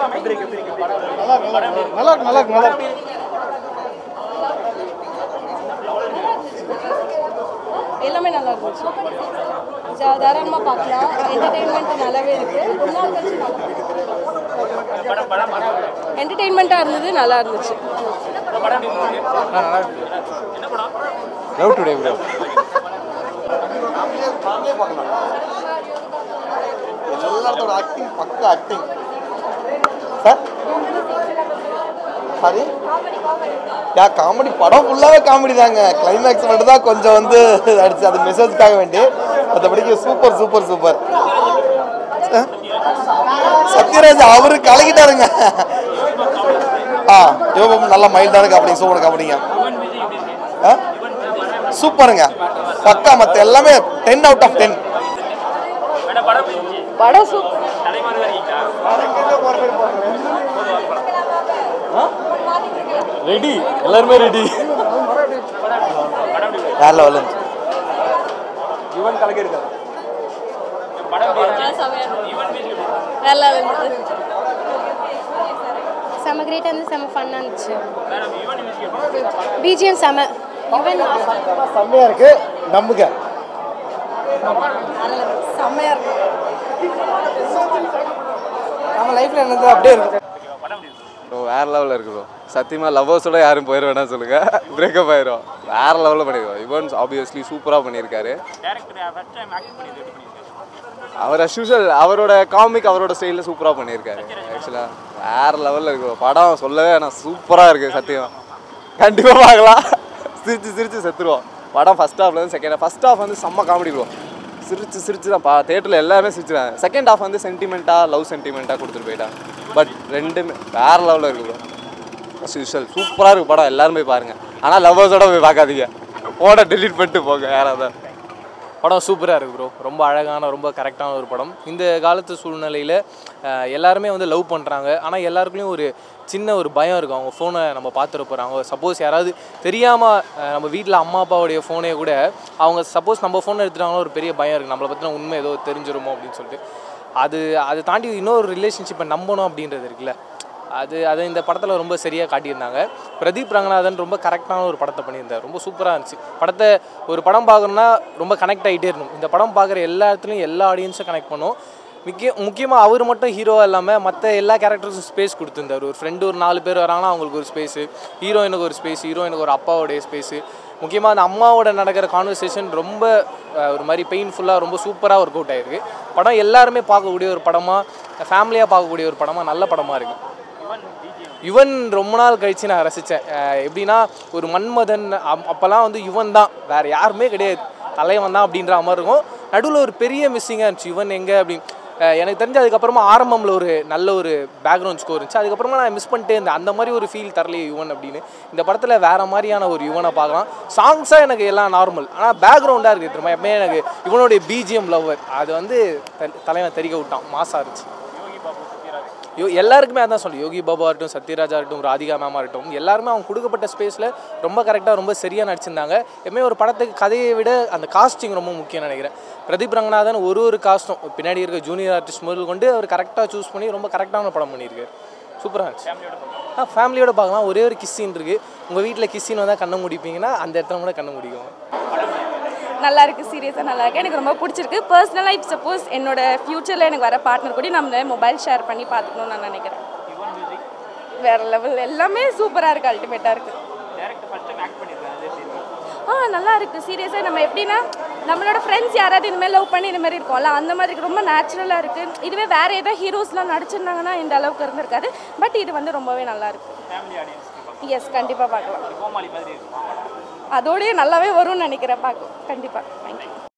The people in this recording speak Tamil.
எல்லாமே நல்லா இருந்துச்சு. தாராளமாக பார்க்கலாம். என்டர்டெயின்மெண்ட் நல்லாவே இருக்கு. ரொம்ப நாள் கழிச்சு என்டர்டெயின்மெண்ட்டாக இருந்தது, நல்லா இருந்துச்சு. Love today bro. எல்லாத்தோட ஆக்டிங் பக்கா ஆக்டிங் சார். சாரி யா காமெடி படம் ஃபுல்லாகவே காமெடி தாங்க. கிளைமேக்ஸ் மட்டும் தான் கொஞ்சம் வந்து அடிச்சு அது மெசேஜ்க்காக வேண்டி. மற்றபடிக்கு சூப்பர் சூப்பர் சூப்பர். சத்யராஜ் அவரு கலக்கிட்டாருங்க. யோகம் நல்லா மைல்டான காமெடி, சூப்பர் காமெடிங்க. சூப்பருங்க பக்கா. மற்ற எல்லாமே 10 out of 10. படம் சூப்பர். ரெடி, எல்லாருமே ரெடி. வேற லெவல் இருந்துச்சு. யுவன் கலக்கி இருக்காரு. செம கிரேட்டாக இருந்து செம ஃபன்னாக இருந்துச்சு. பிஜிஎம் செம. செம்மையா இருக்கு. நம்புங்க செம்மையா இருக்கு. நம்ம லைஃப்ல என்னது அப்படியே இருக்கு ப்ரோ. வேற லெவலில் இருக்கு ப்ரோ. சத்தியமாக லவ்வர்ஸோட யாரும் போயிட வேணாம் சொல்லுங்க. பிரேக்கப் ஆயிரும். வேற லெவலில் பண்ணிடுவோம். யுவன் ஆப்வியஸ்லி சூப்பராக பண்ணியிருக்காரு. அவர் அஸ் யூஷுவல் அவரோட காமிக் அவரோட ஸ்டைலில் சூப்பராக பண்ணியிருக்காரு. ஆக்சுவலாக வேற லெவலில் இருக்கு படம். சொல்லவே ஆனால் சூப்பராக இருக்குது. சத்தியம் கண்டிப்பாக பார்க்கலாம். சிரிச்சு சிரிச்சு செத்துருவோம். படம் ஃபஸ்ட் ஹாஃப்லேருந்து செகண்ட் ஹாஃப். ஃபஸ்ட் ஹாஃப் வந்து செம்ம காமெடி ப்ரோ. சிரிச்சு சிரிச்சு தான் தேட்டரில் எல்லாமே சிரிச்சுறாங்க. செகண்ட் ஹாஃப் வந்து சென்டிமெண்ட்டாக லவ் சென்டிமெண்ட்டாக கொடுத்துட்டு போயிட்டாங்க. பட் ரெண்டுமே வேற லெவலில் இருக்குது ப்ரோ. அஸ் யூஷுவல் சூப்பராக இருக்குது படம். எல்லாரும் போய் பாருங்கள். ஆனால் லவ்வர்ஸோட போய் பார்க்காதீங்க. ஃபோனை டெலீட் பண்ணிட்டு போங்க. யாராவது படம் சூப்பராக இருக்குது ப்ரோ. ரொம்ப அழகான ரொம்ப கரெக்டான ஒரு படம். இந்த காலத்து சூழ்நிலையில் எல்லாருமே வந்து லவ் பண்ணுறாங்க. ஆனால் எல்லாருக்குள்ளேயும் ஒரு சின்ன ஒரு பயம் இருக்கும். அவங்க ஃபோனை நம்ம பார்த்துட போகிறாங்க. சப்போஸ் யாராவது தெரியாமல் நம்ம வீட்டில் அம்மா அப்பாவுடைய ஃபோனே கூட அவங்க சப்போஸ் நம்ம ஃபோனை எடுத்துட்டாங்கன்னா ஒரு பெரிய பயம் இருக்குது. நம்மளை பற்றின உண்மை ஏதோ தெரிஞ்சிருமோ அப்படின்னு சொல்லிட்டு. அதை தாண்டி இன்னொரு ரிலேஷன்ஷிப்பை நம்பணும் அப்படின்றது இருக்குல்ல, அது இந்த படத்தில் ரொம்ப சரியாக காட்டியிருந்தாங்க. பிரதீப் ரங்கநாதன் ரொம்ப கரெக்டான ஒரு படத்தை பண்ணியிருந்தார். ரொம்ப சூப்பராக இருந்துச்சு. படத்தை ஒரு படம் பார்க்கணுன்னா ரொம்ப கனெக்ட் ஆகிட்டே இருக்கணும். இந்த படம் பார்க்குற எல்லா இடத்துலையும் எல்லா ஆடியன்ஸும் கனெக்ட் பண்ணும். முக்கியமாக அவர் மட்டும் ஹீரோவாக இல்லாமல் மற்ற எல்லா கேரக்டர்ஸும் ஸ்பேஸ் கொடுத்துருந்தார். ஒரு ஃப்ரெண்டு ஒரு 4 பேர் வராங்கன்னா அவங்களுக்கு ஒரு ஸ்பேஸு, ஹீரோயினுக்கு ஒரு ஸ்பேஸ், ஹீரோயினுக்கு ஒரு அப்பாவோடைய ஸ்பேஸு. முக்கியமாக அந்த அம்மாவோட நடக்கிற கான்வர்சேஷன் ரொம்ப ஒரு மாதிரி பெயின்ஃபுல்லாக ரொம்ப சூப்பராக ஒர்க் அவுட் ஆகிருக்கு. படம் எல்லாருமே பார்க்கக்கூடிய ஒரு படமாக, ஃபேமிலியாக பார்க்கக்கூடிய ஒரு படமாக, நல்ல படமாக இருக்குது. யுவன் ரொம்ப நாள் கழித்து நான் ரசித்தேன். எப்படின்னா ஒரு மன்மதன் அப்போல்லாம் வந்து யுவன் தான், வேறு யாருமே கிடையாது, தலைவன் தான் அப்படின்ற மாதிரி இருக்கும். நடுவில் ஒரு பெரிய மிஸ்ஸிங்காக இருந்துச்சு. யுவன் எங்கே அப்படின்னு எனக்கு தெரிஞ்சு அதுக்கப்புறமா ஆரம்பமில் ஒரு நல்ல ஒரு பேக்ரவுண்ட் ஸ்கோர் இருந்துச்சு. அதுக்கப்புறமா நான் மிஸ் பண்ணிட்டே இருந்தேன். அந்த மாதிரி ஒரு ஃபீல் தரலையே யுவன் அப்படின்னு. இந்த படத்தில் வேறு மாதிரியான ஒரு யுவனை பார்க்கலாம். சாங்ஸாக எனக்கு எல்லாம் நார்மல், ஆனால் பேக்ரவுண்டாக இருக்குது தெரியுமா. எப்பவுமே எனக்கு இவனுடைய பிஜிஎம் லவ்வர் அது வந்து தலைவன் தெரிக்க விட்டான். மாசாக இருந்துச்சு. எல்லாருக்குமே அதான் சொல்லு. யோகி பாபு ஆகட்டும், சத்யராஜா ஆகட்டும், ராதிகா மேம் ஆகட்டும், எல்லாருமே அவங்க கொடுக்கப்பட்ட ஸ்பேஸில் ரொம்ப கரெக்டாக ரொம்ப சரியாக நடிச்சிருந்தாங்க. எப்பவுமே ஒரு படத்துக்கு கதையை விட அந்த காஸ்டிங் ரொம்ப முக்கியம் நினைக்கிறேன். பிரதீப் ரங்கநாதன் ஒரு காஸ்ட்டும் பின்னாடி இருக்க ஜூனியர் ஆர்டிஸ்ட் முதல் கொண்டு அவர் கரெக்டாக சூஸ் பண்ணி ரொம்ப கரெக்டான படம் பண்ணியிருக்காரு. சூப்பராக இருந்துச்சு. ஃபேமிலியோட பார்க்கலாம். ஒரே ஒரு கிஸ்ஸின் இருக்குது. உங்கள் வீட்டில் கிஸ்ஸின் வந்தால் கண்ணை முடிப்பீங்கன்னா அந்த இடத்துல கூட கண்ணை முடிக்கும். நல்லா இருக்குது. சீரியஸாக நல்லா இருக்குது. எனக்கு ரொம்ப பிடிச்சிருக்கு. பர்சனலாக இப்போ சப்போஸ் என்னோட ஃப்யூச்சரில் எனக்கு வர பார்ட்னர் கூட நம்ம மொபைல் ஷேர் பண்ணி பார்த்துக்கணும்னு நான் நினைக்கிறேன். வேறு லெவல் எல்லாமே சூப்பராக இருக்குது. அல்டிமேட்டாக இருக்குது. நல்லா இருக்குது. சீரியஸாக நம்ம எப்படின்னா நம்மளோட ஃப்ரெண்ட்ஸ் யாராவது இனிமேல் லவ் பண்ணி இந்தமாதிரி இருக்கோம்ல, அந்த மாதிரி ரொம்ப நேச்சுரலாக இருக்குது. இதுவே வேறு ஏதாவது ஹீரோஸ்லாம் நடிச்சிருந்தாங்கன்னா இந்த அளவுக்கு இருந்திருக்காது. பட் இது வந்து ரொம்பவே நல்லா இருக்குது. எஸ், கண்டிப்பாக பார்க்கலாம். அதோடய நல்லாவே வரும்னு நினைக்கிறேன். பார்க்கும் கண்டிப்பாக. தேங்க்யூ.